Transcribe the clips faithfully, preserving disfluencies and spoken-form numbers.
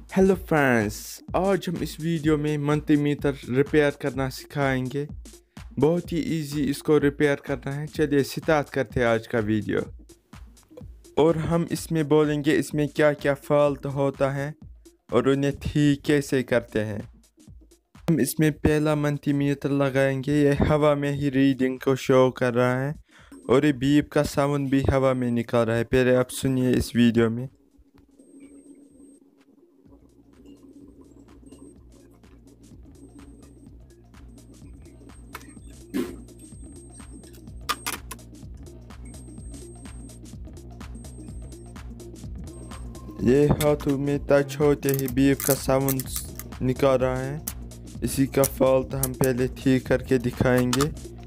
Hello friends, आज हम इस वीडियो में मल्टीमीटर रिपेयर करना सिखाएंगे। बहुत ही इजी इसको रिपेयर करना है। चलिए स्टार्ट करते हैं आज का वीडियो। और हम इसमें बोलेंगे इसमें क्या क्या फॉल्ट होता है और उन्हें ठीक कैसे करते हैं। हम इसमें पहला मल्टीमीटर लगाएंगे। ये हवा में ही रीडिंग को शो कर रहा है और ये बीप का साउंड भी हवा में निकल रहा है। पहले आप सुनिए इस वीडियो में। ये हाथों में टच होते ही बीप का साउंड निकाल रहा है। इसी का फॉल्ट हम पहले ठीक करके दिखाएंगे।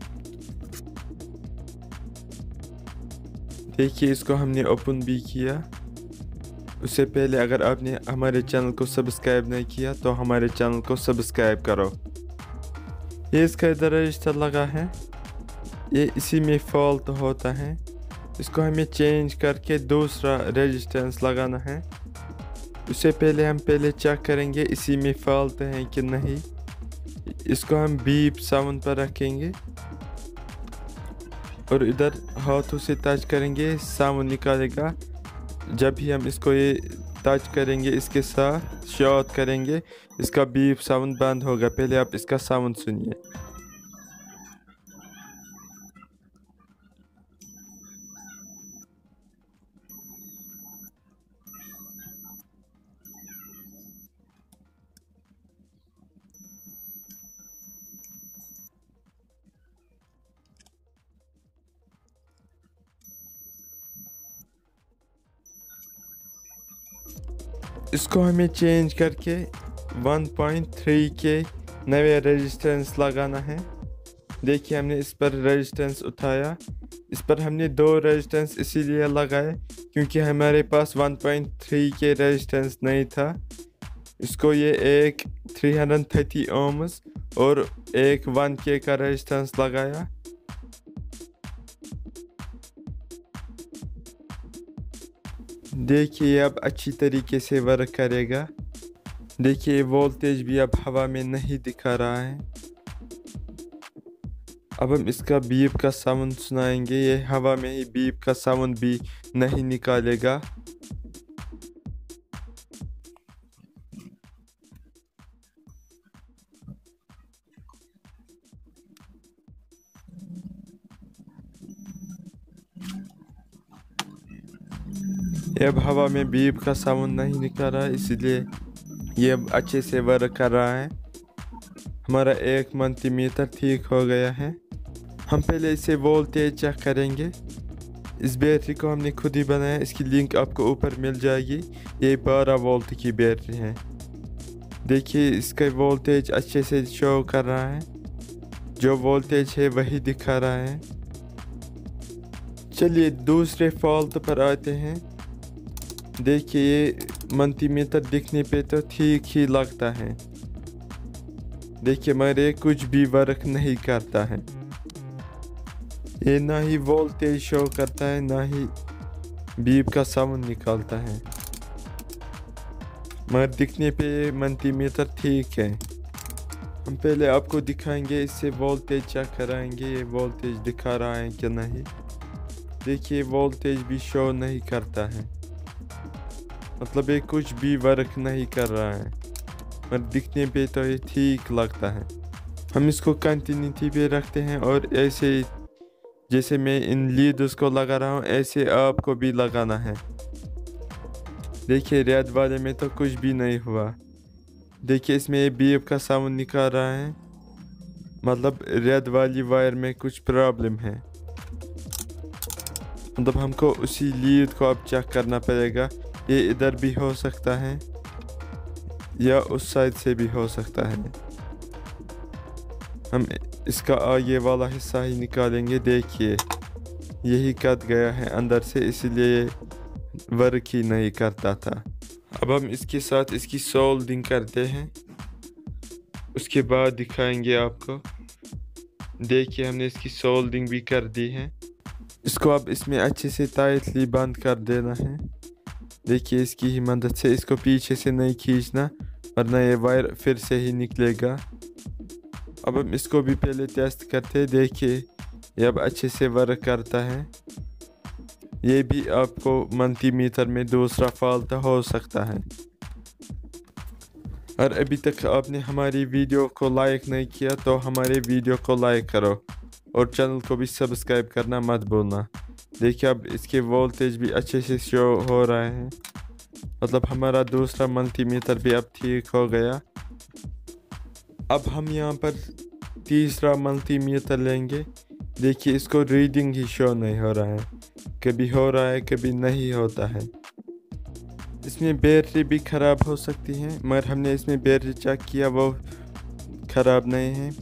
देखिए, इसको हमने ओपन भी किया। उससे पहले अगर आपने हमारे चैनल को सब्सक्राइब नहीं किया तो हमारे चैनल को सब्सक्राइब करो। ये इसका इधर रजिस्टर लगा है, ये इसी में फॉल्ट होता है। इसको हमें चेंज करके दूसरा रेजिस्टेंस लगाना है। उससे पहले हम पहले चेक करेंगे इसी में फॉल्ट है कि नहीं। इसको हम बीप साउंड पर रखेंगे और इधर हाथों से टच करेंगे, साउंड निकालेगा। जब भी हम इसको ये टच करेंगे, इसके साथ शॉट करेंगे, इसका बीप साउंड बंद होगा। पहले आप इसका साउंड सुनिए। इसको हमें चेंज करके वन पॉइंट थ्री के नए रेजिस्टेंस लगाना है। देखिए, हमने इस पर रेजिस्टेंस उठाया। इस पर हमने दो रेजिस्टेंस इसीलिए लगाए क्योंकि हमारे पास वन पॉइंट थ्री के रेजिस्टेंस नहीं था। इसको ये एक थ्री थर्टी ओम्स और एक वन के का रेजिस्टेंस लगाया। देखिए, अब अच्छी तरीके से वर्क करेगा। देखिए, वोल्टेज भी अब हवा में नहीं दिखा रहा है। अब हम इसका बीप का साउंड सुनाएंगे। ये हवा में ही बीप का साउंड भी नहीं निकालेगा। ये अब हवा में बीप का साउंड नहीं निकल रहा है, इसलिए ये अब अच्छे से वर्क कर रहा है। हमारा एक मल्टीमीटर ठीक हो गया है। हम पहले इसे वोल्टेज चेक करेंगे। इस बैटरी को हमने खुद ही बनाया, इसकी लिंक आपको ऊपर मिल जाएगी। ये बारह वोल्ट की बैटरी है। देखिए, इसका वोल्टेज अच्छे से शो कर रहा है। जो वोल्टेज है वही दिखा रहा है। चलिए दूसरे फॉल्ट पर आते हैं। देखिए, ये मल्टीमीटर दिखने पे तो ठीक ही लगता है। देखिए, मेरे कुछ भी वर्क नहीं करता है। ये ना ही वोल्टेज शो करता है, ना ही बीप का साउंड निकालता है। मगर दिखने पे मल्टीमीटर ठीक है। हम पहले आपको दिखाएंगे, इससे वोल्टेज चेक कराएंगे ये वोल्टेज दिखा रहा है कि नहीं। देखिए, वोल्टेज भी शो नहीं करता है, मतलब ये कुछ भी वर्क नहीं कर रहा है। मगर दिखने पे तो ये ठीक लगता है। हम इसको कंटिन्यूटी पे रखते हैं और ऐसे जैसे मैं इन लीड्स को लगा रहा हूँ, ऐसे आपको भी लगाना है। देखिए, रेड वाले में तो कुछ भी नहीं हुआ। देखिए, इसमें ये बीप का साउंड निकाल रहा है, मतलब रेड वाली वायर में कुछ प्रॉब्लम है। मतलब हमको उसी लीड को अब चेक करना पड़ेगा। ये इधर भी हो सकता है या उस साइड से भी हो सकता है। हम इसका आगे वाला हिस्सा ही निकालेंगे। देखिए, यही कट गया है अंदर से, इसलिए वर्क ही नहीं करता था। अब हम इसके साथ इसकी सोल्डिंग करते हैं, उसके बाद दिखाएंगे आपको। देखिए, हमने इसकी सोल्डिंग भी कर दी है। इसको अब इसमें अच्छे से टाइटली बंद कर देना है। देखिए इसकी ही मदद से इसको पीछे से नहीं खींचना, वरना ये वायर फिर से ही निकलेगा। अब हम इसको भी पहले टेस्ट करते हैं। देखिए ये अब अच्छे से वर्क करता है। ये भी आपको मल्टीमीटर में दूसरा फॉल्ट हो सकता है। और अभी तक आपने हमारी वीडियो को लाइक नहीं किया तो हमारे वीडियो को लाइक करो और चैनल को भी सब्सक्राइब करना मत भूलना। देखिए अब इसके वोल्टेज भी अच्छे से शो हो रहा है, मतलब हमारा दूसरा मल्टीमीटर भी अब ठीक हो गया। अब हम यहाँ पर तीसरा मल्टीमीटर लेंगे। देखिए इसको रीडिंग ही शो नहीं हो रहा है, कभी हो रहा है कभी नहीं होता है। इसमें बैटरी भी ख़राब हो सकती है, मगर हमने इसमें बैटरी चेक किया वो ख़राब नहीं है।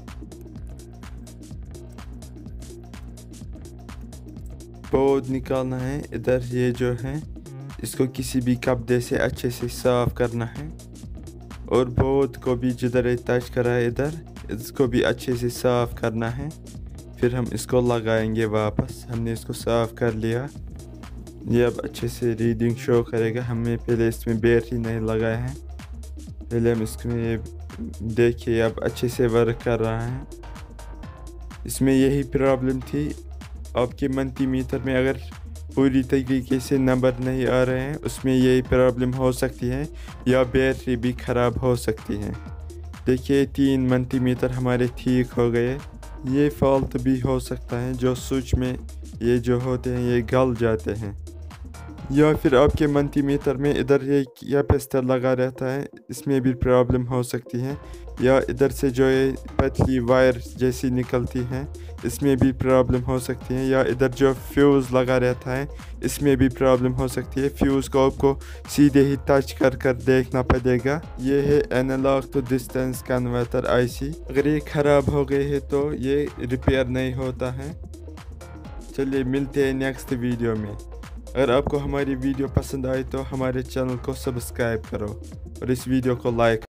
बोर्ड निकालना है इधर, ये जो है इसको किसी भी कपड़े से अच्छे से साफ करना है और बोर्ड को भी जिधर ये टच करा है इधर इसको भी अच्छे से साफ करना है। फिर हम इसको लगाएंगे वापस। हमने इसको साफ कर लिया, ये अब अच्छे से रीडिंग शो करेगा। हमने पहले इसमें बैटरी नहीं लगाया है, पहले हम इसमें ये देखिए अब अच्छे से वर्क कर रहा है। इसमें यही प्रॉब्लम थी, आपके मल्टीमीटर में अगर पूरी तरीके से नंबर नहीं आ रहे हैं उसमें यही प्रॉब्लम हो सकती है, या बैटरी भी ख़राब हो सकती है। देखिए तीन मल्टीमीटर हमारे ठीक हो गए। ये फॉल्ट भी हो सकता है जो स्विच में ये जो होते हैं ये गल जाते हैं, या फिर आपके मल्टीमीटर में इधर ये कैपेसिटर लगा रहता है इसमें भी प्रॉब्लम हो सकती है, या इधर से जो ये पतली वायर जैसी निकलती है इसमें भी प्रॉब्लम हो सकती है, या इधर जो फ्यूज़ लगा रहता है इसमें भी प्रॉब्लम हो सकती है। फ्यूज़ को आपको सीधे ही टच कर कर देखना पड़ेगा। ये है analog to distance converter IC. अगर ये ख़राब हो गए है तो ये रिपेयर नहीं होता है। चलिए मिलते हैं नेक्स्ट वीडियो में। अगर आपको हमारी वीडियो पसंद आई तो हमारे चैनल को सब्सक्राइब करो और इस वीडियो को लाइक